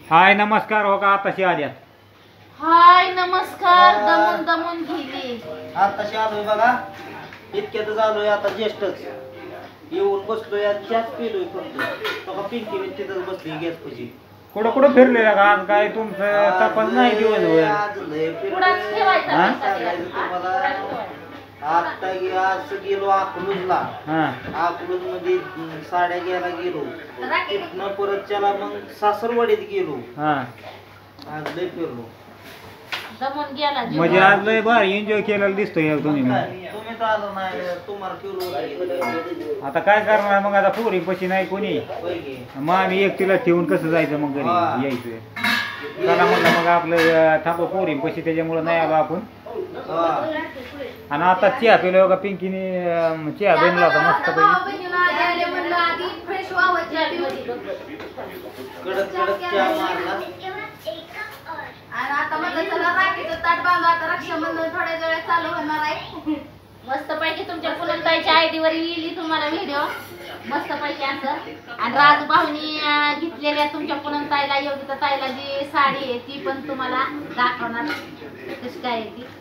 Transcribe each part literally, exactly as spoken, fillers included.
हाय नमस्कार हो का आताशी आल्यात. हाय नमस्कार. दमून दमून गेली. आताशी आलोय बघा. इतक्यातच आलोय आता ज्येष्ठच येऊन बसलोय आणि चहाच पिलोय फक्त. बघा पिंकी बी तिथंच बसली गॅस पशी. कुठं कुठं फिरले का आज? काय तुमचं तपास नाही दिवसभर. आज लय पुढंच ठेवायचा हा? नाही सगळ्यात. तुम्हाला आता गे- आज गेलो अकलूजला. हा अकलूज मध्ये साड्या घ्यायला गेलो. तिथनं परत त्याला मग सासरवाडीत गेलो. हा आज लय फिरलो. दमून गेला जीव. म्हणजे आज लय भारी एन्जॉय केलेला दिसतोय तुम्ही. काय? तुम्ही तर आलो नाही तुम्हाला ठेवलो आता काय करणार मग? आता पोरी पशी नाही कोणी, मग आम्ही एकटीला ठेवून कसं जायचं मग हा. घरी यायचं. चला म्हटलं मग आपलं थांबा पोरी पशी, त्याच्यामुळं नाही आलो आपण. आणि आता चहा पिलो का पिंकीने अं, चहा बनला होता मस्त पैकी. कडक कडक चहा मारला. आता म्हटलं चला राखीचं ताट बांधू, आता रक्षाबंधन थोड्या वेळात चालू होणार आहे. मस्त पैकी तुमच्या पुनमताईच्या आयडी वर येईल तुम्हाला व्हिडिओ मस्त पैकी असं. आणि राजू भाऊनी अं, घेतलेल्या तुमच्या पुनमताईला योगिता ताईला जी साडी आहे ती पण तुम्हाला दाखवणार कशी काय आहे ती.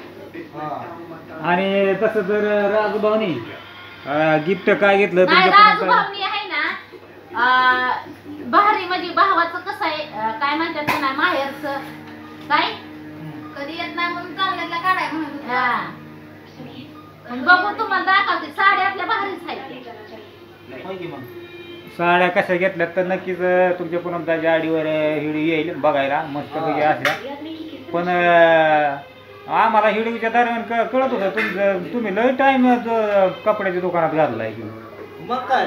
आणि तसं तर राजूभाऊनी गिफ्ट काय घेतलं नाही तुमच्या राजू पुन्हा? भाऊनी आहे ना अं, भारी म्हणजे भावाचं कसं आहे अं, काय म्हणतात ते नाही माहेरचं काय कधी येत नाही म्हणून चांगल्यातला काढाय म्हणत होते. हा. मग बघू तुम्हाला दाखवते साडी आपल्या भारीच आहे. होय की मग. साड्या कशा घेतल्यात तर नक्कीच अं, तुमच्या पुनमताईच्या आडीवर हिडी येईल बघायला मस्त पैकी असल्या. पण अं, आम्हाला हिडीच्या दरम्यान क- कळत होतं तुमचं तुम्ही लय टाइम कपड्याच्या दुकानात घाललाय की. मग काय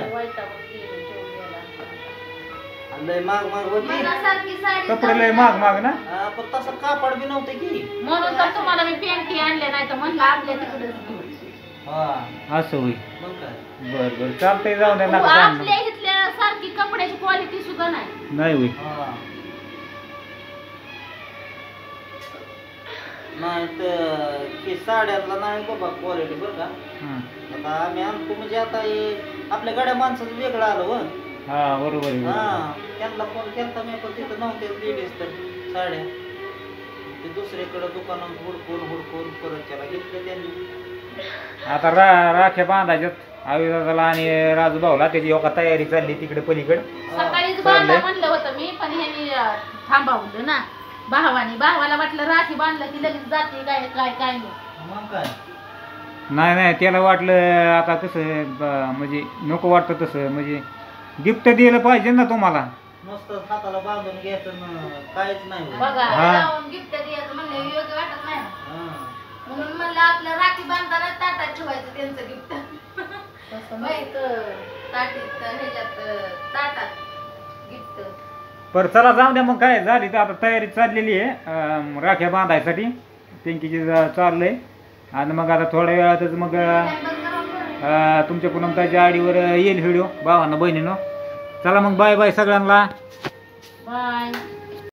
लय माग माग होती. मनासारखी साडी कपडे लय महाग महाग ना. हा, पण तसं कापड बी नव्हतं की. म्हणून तर तुम्हाला मी पेंटी आणले नाही तर म्हणलं आपल्या तिकडे हा असं होईल. मग काय. बर बर चालतंय जाऊन द्या नका जाऊ आपल्या इथल्या सारखी कपड्याची क्वालिटी सुद्धा नाही. नाही होईल. हा. नाही तर की साड्यांना नाही बाबा क्वालिटी बरं का. हा. आता आम्ही आणतो म्हणजे आता हे आपल्या गाड्या माणसाचं वेगळं आलं व. हा बरोबर आहे, बरोबर. हा त्यांना फोन केलता मी पण तिथं नव्हते लेडीज तर साड्या. ते दुसरीकडे दुकानात हुडकून हुडकून परत त्याला घेतलं त्यांनी. आता रा राख्या बांधायच्यात आयुर्वेदाला आणि राजूभाऊला त्याची योगा तयारी चालली तिकडे पलीकडे. सकाळीच बांधा म्हणलं होतं मी पण ह्यांनी अं, थांबावलं ना भावानी. भावाला वाटलं राखी बांधलं की लगेच जाते काय काय काय नाही. मग काय. नाही नाही त्याला वाटलं आता कसं ब- म्हणजे नको वाटतं तसं म्हणजे गिफ्ट दिलं पाहिजे ना तुम्हाला. नुसतं हाताला बांधून घ्यायचं न काहीच नाही होत. बघा हा. लावून गिफ्ट द्यायचं म्हणलं योग्य वाटत नाही. हा. म्हणून म्हणलं आपल्या राखी बांधताना ताटात ठेवायचं त्यांचं गिफ्ट. तसं माहित ताटीत ह्याच्यात ताटात गिफ्ट. पर चला जाऊ द्या मग काय झाली तर आता तयारी चाललेली आहे अं, राख्या बांधायसाठी पिंकीची जा- चाललंय. आणि मग आता थोड्या वेळातच मग अं, तुमच्या पुनमताईच्या आडीवर येईल व्हिडिओ भावांना बहिणीनं. चला मग बाय बाय सगळ्यांना. बाय.